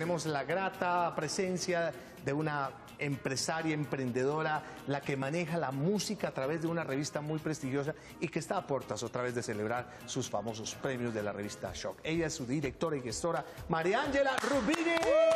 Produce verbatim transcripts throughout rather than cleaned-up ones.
tenemos la grata presencia de una empresaria, emprendedora, la que maneja la música a través de una revista muy prestigiosa y que está a puertas otra vez de celebrar sus famosos premios de la revista Shock. Ella es su directora y gestora, María Ángela Rubini.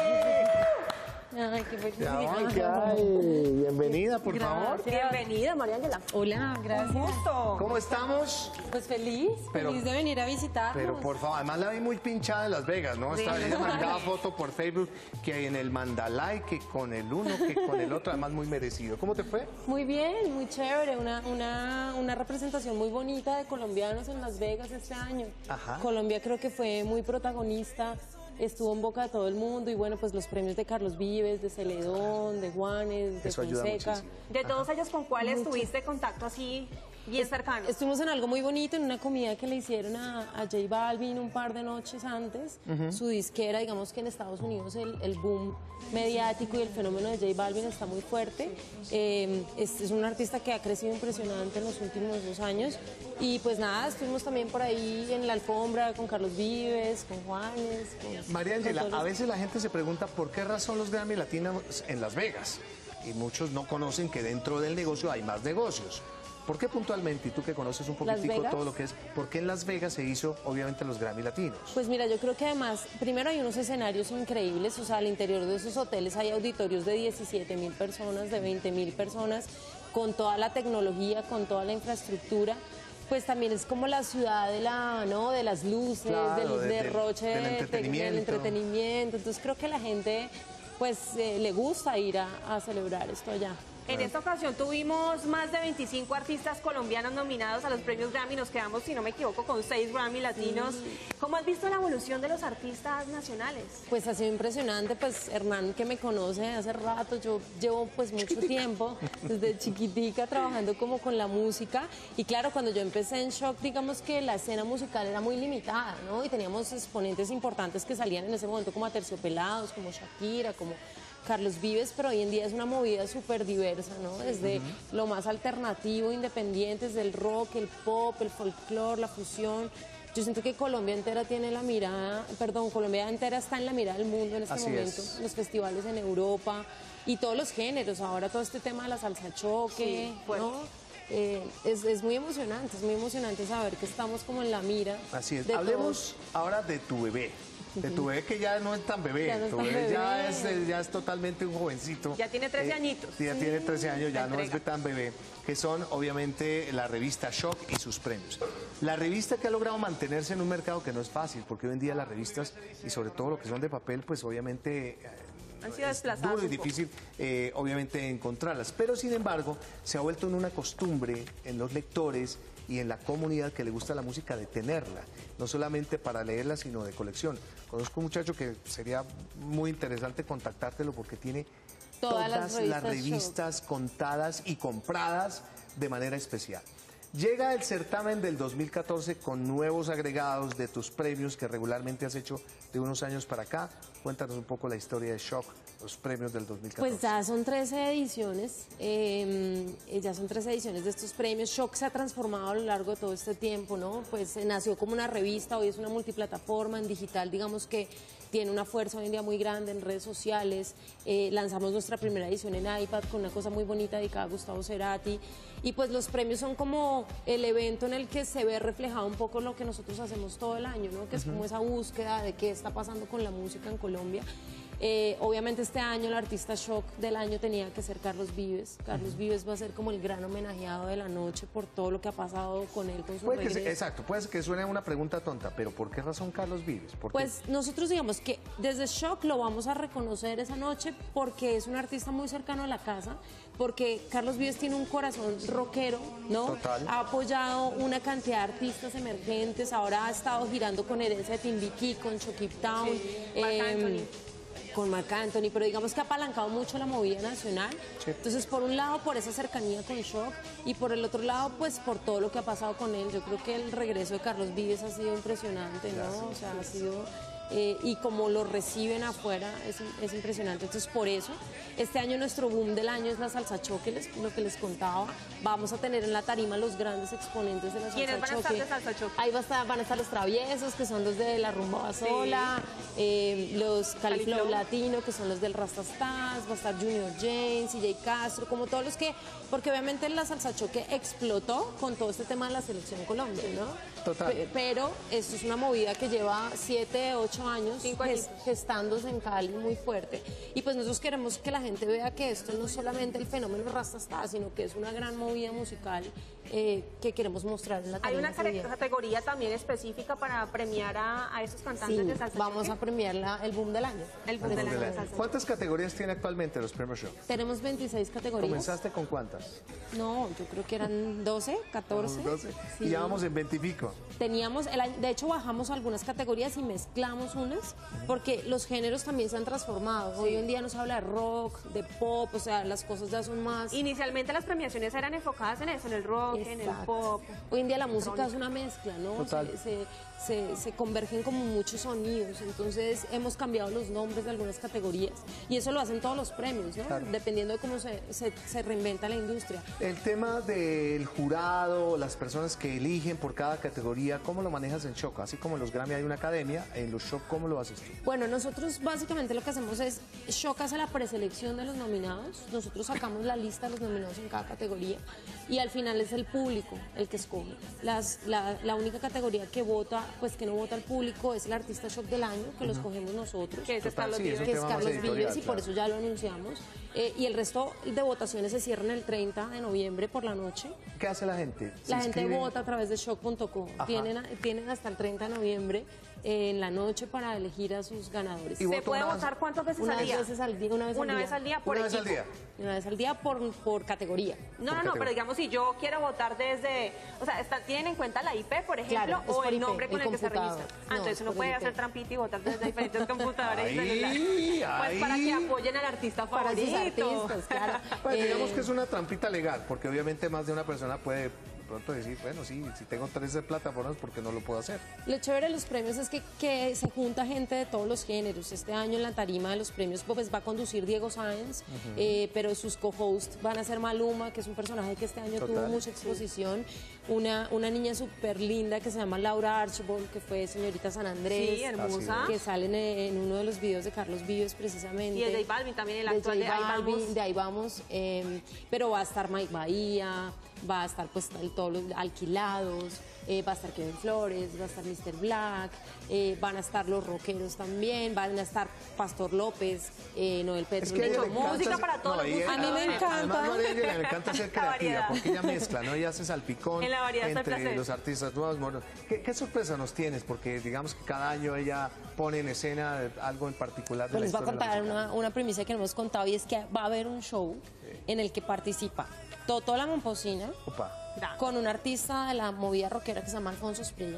Ay, qué felicidad. Ay, ¿qué hay? Bienvenida, por Gracias. favor. Bienvenida, María Ángela. Hola, gracias. ¿Cómo estamos? Pues feliz, Pero- feliz de venir a visitarnos. Pero por favor, además la vi muy pinchada en Las Vegas, ¿no? Sí. Estaba ella mandaba foto por Facebook que hay en el Mandalay, que con el uno, que con el otro, además muy merecido. ¿Cómo te fue? Muy bien, muy chévere, una, una, una representación muy bonita de colombianos en Las Vegas este año. Ajá. Colombia creo que fue muy protagonista, estuvo en boca de todo el mundo y bueno, pues los premios de Carlos Vives, de Celedón, de Juanes, de Eso ayuda Fonseca. muchísimo. De todos ellos, ¿con cuáles Mucho. tuviste contacto así bien cercano? Estuvimos en algo muy bonito, en una comida que le hicieron a, a J Balvin un par de noches antes. Su disquera, digamos que en Estados Unidos el, el boom mediático y el fenómeno de J Balvin está muy fuerte. Eh, es, es un artista que ha crecido impresionante en los últimos dos años. Y pues nada, estuvimos también por ahí en la alfombra con Carlos Vives, con Juanes. Con, María con Ángela, todos los- a veces la gente se pregunta por qué razón los Grammy Latinos en Las Vegas. Y muchos no conocen que dentro del negocio hay más negocios. ¿Por qué puntualmente, y tú que conoces un ¿Las poquitico Vegas? todo lo que es, por qué en Las Vegas se hizo obviamente los Grammy Latinos? Pues mira, yo creo que además, primero hay unos escenarios increíbles, o sea, al interior de esos hoteles hay auditorios de diecisiete mil personas, de veinte mil personas, con toda la tecnología, con toda la infraestructura. Pues también es como la ciudad de, la, ¿no? de las luces, Claro, del de- derroche, del de- de- entretenimiento. del entretenimiento. Entonces creo que la gente pues eh, le gusta ir a, a celebrar esto allá. En esta ocasión tuvimos más de veinticinco artistas colombianos nominados a los premios Grammy. Nos quedamos, si no me equivoco, con seis Grammy latinos. ¿Cómo has visto la evolución de los artistas nacionales? Pues ha sido impresionante, pues Hernán que me conoce hace rato, yo llevo pues mucho tiempo, desde chiquitica trabajando como con la música y claro, cuando yo empecé en Shock, digamos que la escena musical era muy limitada, ¿no? Y teníamos exponentes importantes que salían en ese momento como Aterciopelados, como Shakira, como Carlos Vives, pero hoy en día es una movida súper diversa, ¿no? Desde lo más alternativo, independiente, desde el rock, el pop, el folclore, la fusión. Yo siento que Colombia entera tiene la mirada, perdón, Colombia entera está en la mirada del mundo en este Así momento. es. Los festivales en Europa y todos los géneros. Ahora todo este tema de la salsa choque, Sí, fuerte. ¿no? Eh, es, es muy emocionante, es muy emocionante saber que estamos como en la mira. Así es. de Hablemos ahora de tu bebé. De tu bebé que ya no es tan bebé. Ya no es tu tan bebé, Ya, bebé. es, eh, ya es totalmente un jovencito. Ya tiene trece añitos. Sí, ya tiene trece años, ya La no es entrega. tan bebé. Que son obviamente la revista Shock y sus premios. La revista que ha logrado mantenerse en un mercado que no es fácil, porque hoy en día las revistas, y sobre todo lo que son de papel, pues obviamente... eh, Han sido es desplazadas duro y un poco. difícil, eh, obviamente, encontrarlas. Pero, sin embargo, se ha vuelto en una costumbre en los lectores y en la comunidad que le gusta la música de tenerla, no solamente para leerla, sino de colección. Conozco un muchacho que sería muy interesante contactártelo porque tiene Todas todas, las las revistas revistas contadas y compradas de manera especial. Llega el certamen del dos mil catorce con nuevos agregados de tus premios que regularmente has hecho de unos años para acá. Cuéntanos un poco la historia de Shock, los premios del dos mil catorce. Pues ya son trece ediciones, eh, ya son trece ediciones de estos premios. Shock se ha transformado a lo largo de todo este tiempo, ¿no? Pues eh, nació como una revista, hoy es una multiplataforma en digital, digamos que tiene una fuerza hoy en día muy grande en redes sociales. Eh, lanzamos nuestra primera edición en iPad con una cosa muy bonita dedicada a Gustavo Cerati. Y pues los premios son como el evento en el que se ve reflejado un poco lo que nosotros hacemos todo el año, ¿no? Que es como esa búsqueda de qué está pasando con la música en Colombia. Eh, obviamente este año el artista Shock del año tenía que ser Carlos Vives. Carlos Vives va a ser como el gran homenajeado de la noche por todo lo que ha pasado con él, con su Puede que, regreso. se- exacto, puede que suene una pregunta tonta, pero ¿por qué razón Carlos Vives? ¿Por qué? Pues nosotros digamos que desde Shock lo vamos a reconocer esa noche porque es un artista muy cercano a la casa, porque Carlos Vives tiene un corazón rockero, ¿no? Total. Ha apoyado una cantidad de artistas emergentes, ahora ha estado girando con Herencia de Timbiquí, con Chokip Town, Sí, Marc em, Anthony. con Marc Anthony, pero digamos que ha apalancado mucho la movida nacional. Sí. Entonces, por un lado, por esa cercanía con Shock, y por el otro lado, pues por todo lo que ha pasado con él. Yo creo que el regreso de Carlos Vives ha sido impresionante, ¿no? O sea, ha sido eh, y como lo reciben afuera es, es impresionante. Entonces, por eso, este año nuestro boom del año es la salsa choque, les- lo que les contaba. Vamos a tener en la tarima los grandes exponentes de la salsa choque. ¿Quiénes van a estar de salsa choque? Ahí va a estar- van a estar los traviesos, que son los de la rumba basola, eh, los Califlow Califlow. Latino, que son los del Rastastas, va a estar Junior James, C J Castro, como todos los que, porque obviamente la salsa choque explotó con todo este tema de la selección Colombia, ¿no? Total. Pe- pero esto es una movida que lleva siete, ocho años Cinco ges- añitos. gestándose en Cali muy fuerte. Y pues nosotros queremos que la gente vea que esto no es solamente el fenómeno Rastastas, sino que es una gran movida musical eh, que queremos mostrar en la Hay tarima una ese care- día. categoría también específica para premiar a, a esos cantantes Sí, de salsa vamos a choque. premiar la- el boom del año. El boom del año de salsa. ¿Cuántas categorías tiene actualmente los premios Shock? Tenemos veintiséis categorías. ¿Comenzaste con cuántas? No, yo creo que eran doce, catorce. doce. Sí. Y ya vamos en veinte y pico. Teníamos, el año- de hecho bajamos algunas categorías y mezclamos unas, porque los géneros también se han transformado. Hoy en día no se habla de rock, de pop, o sea, las cosas ya son más... Inicialmente las premiaciones eran enfocadas en eso, en el rock, en el Exacto. pop. Hoy en día la música es una mezcla, ¿no? Total. Se, se- se- se convergen como muchos sonidos, entonces hemos cambiado los nombres de algunas categorías y eso lo hacen todos los premios, ¿no? Claro. Dependiendo de cómo se, se- se reinventa la industria. El tema del jurado, las personas que eligen por cada categoría, ¿cómo lo manejas en Shock? Así como en los Grammy hay una academia, en los Shock, ¿cómo lo haces tú? Bueno, nosotros básicamente lo que hacemos es, Shock hace la preselección de los nominados, nosotros sacamos la lista de los nominados en cada categoría y al final es el público el que escoge. Las- la, la única categoría que vota, pues que no vota el público es el artista Shock del año, que lo escogemos nosotros. Que ese es Total, Carlos sí, es un Vives. que es tema más Carlos editorial, Vives y por claro. eso ya lo anunciamos. Eh, y el resto de votaciones se cierran el treinta de noviembre por la noche. ¿Qué hace la gente? ¿Se La gente inscriben? vota a través de shock punto com. Ajá. Tienen, tienen hasta el treinta de noviembre eh, en la noche para elegir a sus ganadores. Y ¿Se voto puede más- votar cuántas veces Una al día? vez al día, una vez al Una día. vez al día por Una vez al equipo. día. Una vez al día por, por categoría. No, no, no, categoría. pero digamos, si yo quiero votar desde, o sea, está- ¿tienen en cuenta la I P, por ejemplo, Claro, es o por el I P, nombre con el el, que se computador. registra? Ah, No, entonces es uno por puede el I P. hacer trampita y votar desde diferentes computadores y Ahí, celulares. Pues para ahí. que apoyen al artista Para sus favorito. artistas, claro. Pues digamos Eh, que es una trampita legal, porque obviamente más de una persona puede de pronto decir, bueno, sí, si tengo trece plataformas, ¿por qué no lo puedo hacer? Lo chévere de los premios es que, que se junta gente de todos los géneros. Este año en la tarima de los premios pues, va a conducir Diego Sáenz, eh, pero sus co-hosts van a ser Maluma, que es un personaje que este año Total. tuvo mucha exposición. Una, una niña súper linda que se llama Laura Archibald, que fue señorita San Andrés. Sí, hermosa. Que sale en, en uno de los videos de Carlos Vives precisamente. Y el de J Balvin también, el De actual de J Ahí Balvin, Vamos. de Ahí Vamos, eh, pero va a estar Mike Bahía, va a estar pues el- todos los alquilados, eh, va a estar Kevin Flores, va a estar mister Black, eh, van a estar los rockeros también, van a estar Pastor López, eh, Noel Petro. Es que a ella le música encanta- para todos los ella- gustos. A mí me encanta. Además, María Ángela le encanta ser La creativa, variedad. porque ella mezcla, ¿no? Ella hace salpicón En la variedad está el entre placer. los artistas nuevos, modernos. ¿Qué, qué sorpresa nos tienes? Porque digamos que cada año ella pone en escena algo en particular de Pues la les voy a historia de la contar música. una, una primicia que no hemos contado y es que va a haber un show en el que participa Totó la Momposina, Opa. Da. con un artista de la movida rockera que se llama Alfonso Espriella,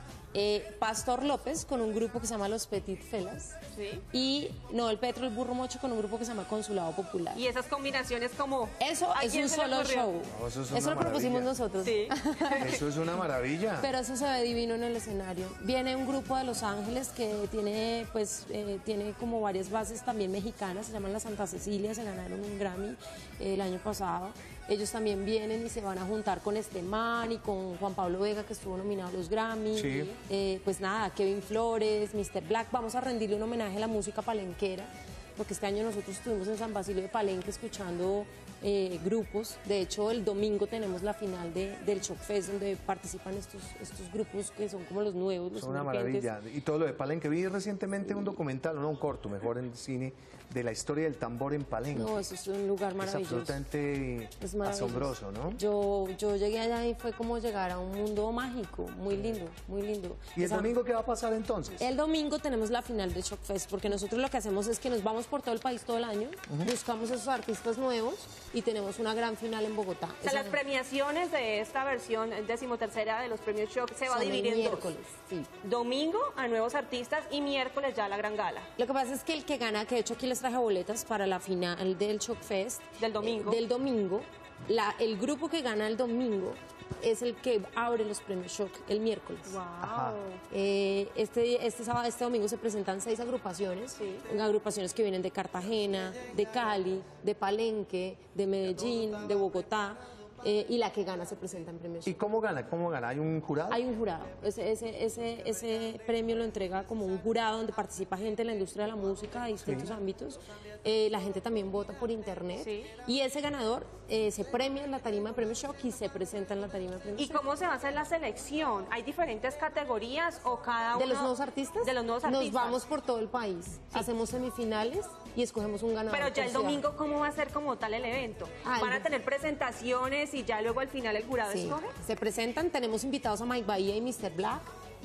eh, Pastor López con un grupo que se llama Los Petit Felas Sí. y Noel Petro el Burro Mocho con un grupo que se llama Consulado Popular. Y esas combinaciones como... Eso ¿a es quién un se le solo ocurrió? show. No, eso es eso una lo propusimos maravilla. nosotros. Sí. Eso es una maravilla. Pero eso se ve divino en el escenario. Viene un grupo de Los Ángeles que tiene, pues, eh, tiene como varias bases también mexicanas, se llaman la Santa Cecilia, se ganaron un Grammy eh, el año pasado. Ellos también vienen y se van a juntar con este man y con Juan Pablo Vega, que estuvo nominado a los Grammy. Sí. Eh, pues nada, Kevin Flores, mister Black. Vamos a rendirle un homenaje a la música palenquera, porque este año nosotros estuvimos en San Basilio de Palenque escuchando eh, grupos. De hecho, el domingo tenemos la final de, del Shock Fest, donde participan estos, estos grupos que son como los nuevos, los Es una emergentes. maravilla. Y todo lo de Palenque. Vi recientemente un documental, no un corto, mejor en cine, de la historia del tambor en Palenque. No, eso es un lugar es maravilloso. absolutamente Es maravilloso. asombroso, ¿no? Yo, yo llegué allá y fue como llegar a un mundo mágico, muy lindo, muy lindo. ¿Y el Esa- domingo qué va a pasar entonces? El domingo tenemos la final de Shock Fest, porque nosotros lo que hacemos es que nos vamos por todo el país todo el año, buscamos esos artistas nuevos y tenemos una gran final en Bogotá. O sea, Esa- las premiaciones de esta versión decimotercera de los premios Shock se va a son el dividir en dos. miércoles, sí. Domingo a nuevos artistas y miércoles ya la gran gala. Lo que pasa es que el que gana, que de hecho aquí les traje boletas para la final del Shock Fest. Del domingo. eh, del domingo. La- el grupo que gana el domingo es el que abre los premios Shock el miércoles. Wow. Eh, este, este sábado, este domingo se presentan seis agrupaciones, Sí. agrupaciones que vienen de Cartagena, de Cali, de Palenque, de Medellín, de Bogotá, eh, y la que gana se presenta en premios ¿Y Shock. cómo gana? ¿Cómo gana? ¿Hay un jurado? Hay un jurado. Ese, ese, ese, ese premio lo entrega como un jurado donde participa gente de la industria de la música de distintos ámbitos. Eh, la gente también vota por internet. Sí. Y ese ganador eh, se premia en la tarima de Premio Shock y se presenta en la tarima de Premio ¿Y Shock. cómo se va a hacer la selección? ¿Hay diferentes categorías o cada uno? ¿De los nuevos artistas? De los nuevos artistas. Nos vamos por todo el país. Hacemos semifinales y escogemos un ganador. Pero ya por el ciudad. domingo, ¿cómo va a ser como tal el evento? Ah, ¿Van a el- tener presentaciones y ya luego al final el jurado Sí, escoge? se presentan, tenemos invitados a Mike Bahía y mister Black,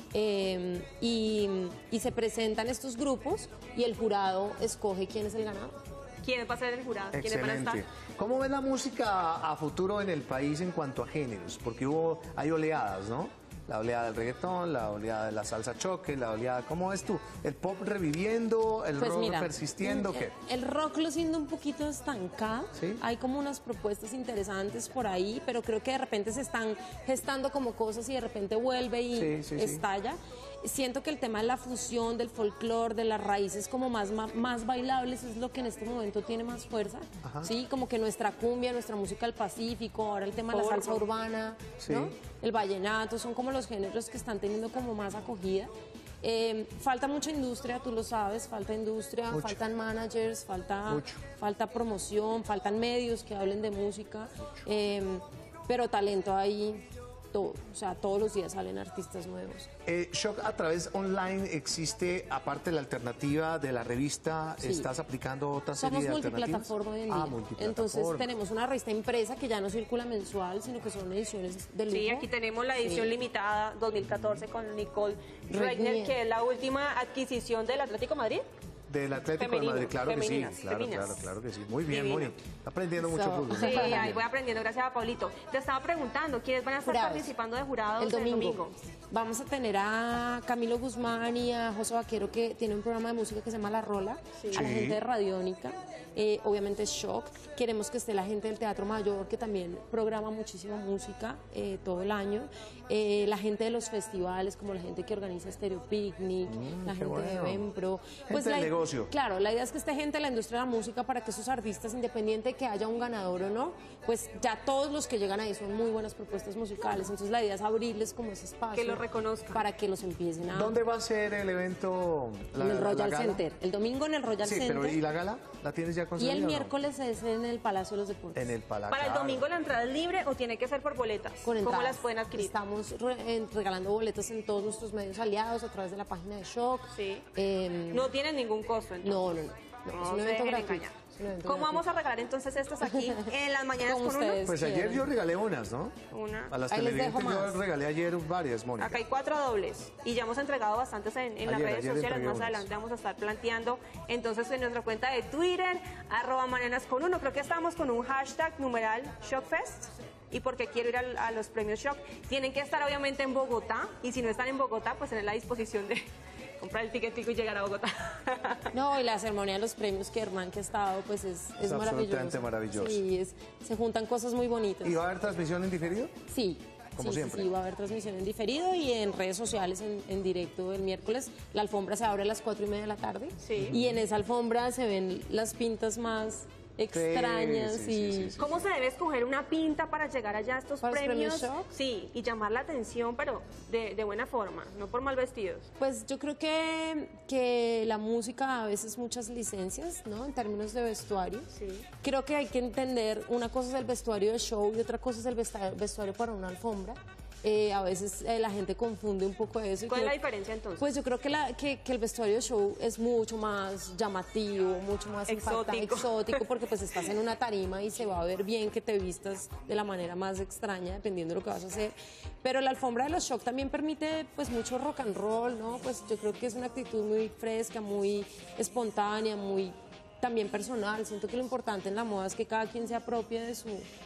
eh, y, y se presentan estos grupos y el jurado escoge quién es el ganador. ¿Quién va a ser el jurado? ¿Quiénes van a Excelente. estar? ¿Cómo ves la música a futuro en el país en cuanto a géneros? Porque hubo, hay oleadas, ¿no? La oleada del reggaetón, la oleada de la salsa choque, la oleada... ¿Cómo ves tú? ¿El pop reviviendo, el Pues rock mira, persistiendo? mm, ¿Qué? El rock lo siento un poquito estancado. ¿Sí? Hay como unas propuestas interesantes por ahí, pero creo que de repente se están gestando como cosas y de repente vuelve y Sí, sí, sí. estalla. Siento que el tema de la fusión, del folclore, de las raíces como más, más, más bailables es lo que en este momento tiene más fuerza. Sí, como que nuestra cumbia, nuestra música del Pacífico, ahora el tema de la Porro. salsa urbana, Sí. ¿no? El vallenato, son como los géneros que están teniendo como más acogida. Eh, falta mucha industria, tú lo sabes, falta industria, Mucho. faltan managers, falta, Mucho. falta promoción, faltan medios que hablen de música, eh, pero talento hay todo, o sea, todos los días salen artistas nuevos. Eh, Shock a través online existe, aparte de la alternativa de la revista, Sí. ¿estás aplicando otra serie Somos de alternativas? multiplataforma hoy en Ah, día. multiplataforma. Entonces tenemos una revista impresa que ya no circula mensual, sino que son ediciones de lujo. Sí, aquí tenemos la edición Sí. limitada dos mil catorce con Nicole Regnier. Regnier, que es la última adquisición del Atlético Madrid. Del Atlético Femenino, de Madrid, claro que sí. femeninas, Claro, femeninas. claro, claro que sí. Muy bien, Divino. Moni. Está aprendiendo mucho So- fútbol. Sí, ahí voy aprendiendo, gracias a Paulito. Te estaba preguntando, ¿quiénes van a estar Jurados. participando de jurados El domingo. Vamos a tener a Camilo Guzmán y a José Vaquero, que tiene un programa de música que se llama La Rola, a la Sí. gente de Radiónica, eh, obviamente Shock. Queremos que esté la gente del Teatro Mayor, que también programa muchísima música eh, todo el año. Eh, la gente de los festivales, como la gente que organiza Stereo Picnic, la qué gente bueno. de Vempro. Gente del la- negocio. Claro, la idea es que esté gente de la industria de la música para que esos artistas, independiente de que haya un ganador o no, pues ya todos los que llegan ahí son muy buenas propuestas musicales. Entonces la idea es abrirles como ese espacio. Que los reconozcan. Para que los empiecen a... ¿Dónde va a ser el evento? La, en el la Royal gala? Center. El domingo en el Royal Sí, Center. pero ¿y la gala? ¿La tienes ya Y conseguida? el o no? miércoles es en el Palacio de los Deportes. En el Palacio. Para el domingo la entrada es libre o tiene que ser por boletas. Con ¿Cómo entradas. las pueden adquirir? Estamos re- en- regalando boletas en todos nuestros medios aliados a través de la página de Shock. Sí. Eh, No tienen ningún costo, entonces. no, no, no. No, No es un se evento dejen gratuito. engañar. Es un evento ¿Cómo gratuito. vamos a regalar entonces estas aquí en las mañanas Como con uno? ustedes. Pues ayer quieran. yo regalé unas, ¿no? Una. A las Ahí les dejo televidentes yo más. regalé ayer varias, Mónica. Acá hay cuatro dobles y ya hemos entregado bastantes en, en las Ayer, redes ayer sociales. entregué Más unas. adelante vamos a estar planteando. Entonces en nuestra cuenta de Twitter, arroba mañanas con uno, creo que estamos con un hashtag numeral Shockfest. Y porque quiero ir al- a, los premios Shock. Tienen que estar obviamente en Bogotá y si no están en Bogotá, pues tener la disposición de comprar el tiquetico y llegar a Bogotá. No, y la ceremonia de los premios que Hernán que ha estado, pues es, es, Es maravilloso. absolutamente maravilloso. Sí, es, se juntan cosas muy bonitas. ¿Y va a haber transmisión en diferido? Sí. Como sí, siempre. Sí, sí, va a haber transmisión en diferido y en redes sociales en, en directo el miércoles. La alfombra se abre a las cuatro y media de la tarde. Sí. Y en esa alfombra se ven las pintas más extrañas sí, sí, y... sí, sí. ¿Cómo se debe escoger una pinta para llegar allá a estos ¿Para los premios? premios Shock? Sí, y llamar la atención, pero de, de buena forma, no por mal vestidos. Pues yo creo que, que la música a veces muchas licencias, ¿no? En términos de vestuario. Sí. Creo que hay que entender, una cosa es el vestuario de show y otra cosa es el vesta- vestuario para una alfombra. Eh, a veces eh, la gente confunde un poco eso. y ¿Cuál es la creo- diferencia entonces? Pues yo creo que, la, que, que el vestuario de show es mucho más llamativo, mucho más impactante, Exótico. exótico, porque pues estás en una tarima y se va a ver bien que te vistas de la manera más extraña, dependiendo de lo que vas a hacer. Pero la alfombra de los Shock también permite pues mucho rock and roll, ¿no? Pues yo creo que es una actitud muy fresca, muy espontánea, muy también personal. Siento que lo importante en la moda es que cada quien se apropie de su...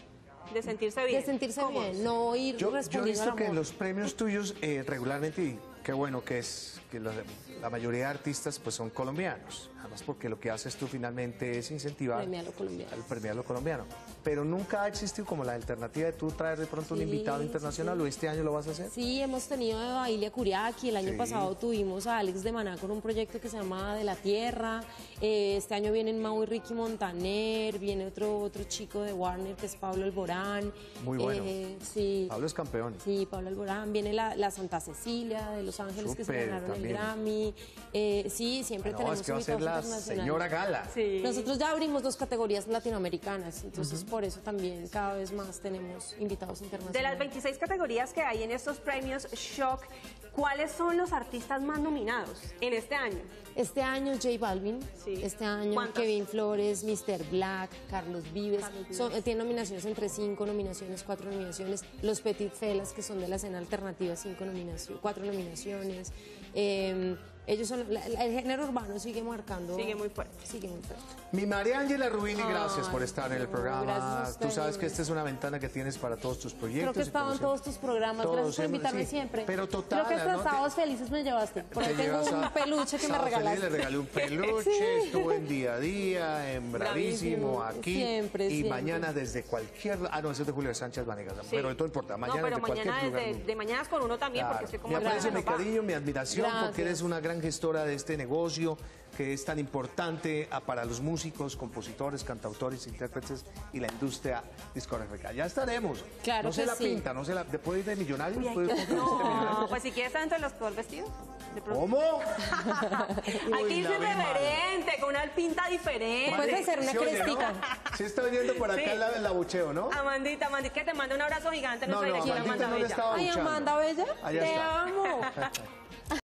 De sentirse bien. de sentirse Cómodos. bien, no ir Yo, yo he respondiendo a visto la que en moda. los premios tuyos eh, regularmente, y Qué bueno que es que la, la mayoría de artistas pues son colombianos, además porque lo que haces tú finalmente es incentivar Premiar lo colombiano. al premiar lo colombiano. Pero nunca ha existido como la alternativa de tú traer de pronto un Sí, invitado internacional, sí, sí. ¿o este año lo vas a hacer? Sí, hemos tenido a Ilia Kuriaki, el año Sí. pasado tuvimos a Alex de Maná con un proyecto que se llama De la Tierra, eh, este año vienen Mau y Ricky Montaner, viene otro, otro chico de Warner que es Pablo Alborán. Muy bueno. Eh, sí. Pablo es campeón. Sí, Pablo Alborán, viene la, la Santa Cecilia de Los Ángeles que se Súper, ganaron también. el Grammy. Eh, sí, siempre No, tenemos es que va a ser invitados la internacionales. señora Gala. Sí. Nosotros ya abrimos dos categorías latinoamericanas, entonces por eso también cada vez más tenemos invitados internacionales. De las veintiséis categorías que hay en estos premios Shock, ¿cuáles son los artistas más nominados en este año? Este año J Balvin, Sí. este año ¿Cuántas? Kevin Flores, mister Black, Carlos Vives, son, eh, tienen nominaciones entre cinco nominaciones, cuatro nominaciones, los Petit Felas que son de la escena alternativa, cinco nominaciones, cuatro nominaciones. Eh, ellos son, la- la- el género urbano sigue marcando. Sigue muy fuerte. Sigue muy fuerte. Mi María Ángela Rubini, gracias Ay, por estar en el no, gracias a programa. Tú ustedes. sabes que esta es una ventana que tienes para todos tus proyectos. Creo que he y estado como en todos siempre- tus programas, Todos gracias por hemos- invitarme sí, siempre. Pero total, Creo que hasta ¿no? Te- sábados felices me llevaste, porque Te tengo llevas un a- peluche que me Sábado Feliz, regalaste. le regalé un peluche, estuvo en Día a Día, en Bravísimo, Bravísimo, aquí. siempre, y siempre. mañana desde cualquier... Ah, no, ese es de Julio Sánchez Vanegas, pero de todo importa. Mañana no, pero desde cualquier mañana lugar desde, del mundo. de mañanas con uno también, Claro. porque estoy como Me aprecio, mi la papá. cariño, mi admiración, porque Gracias. eres una gran gestora de este negocio que es tan importante ah, para los músicos, compositores, cantautores, intérpretes y la industria discográfica. Ya estaremos. Claro no se que la sí. pinta, no se la... ¿Puede ir de millonarios? Uy, hay ¿Puede que- ir de millonarios? No, pues si quieres estar entre los peor vestidos. De pronto. ¿Cómo? Hay Uy, que irse la vi mal. irreverente, con una pinta diferente. Puedes hacer una ¿Sí oye, no? crestica. Sí está oyendo por acá Sí. el, el abucheo, ¿no? Amandita, Amandita, que te mande un abrazo gigante. No, Nuestra no, directora Amandita no le Amanda estaba Ay, abucheando. Amanda Bella, Allá te está. amo.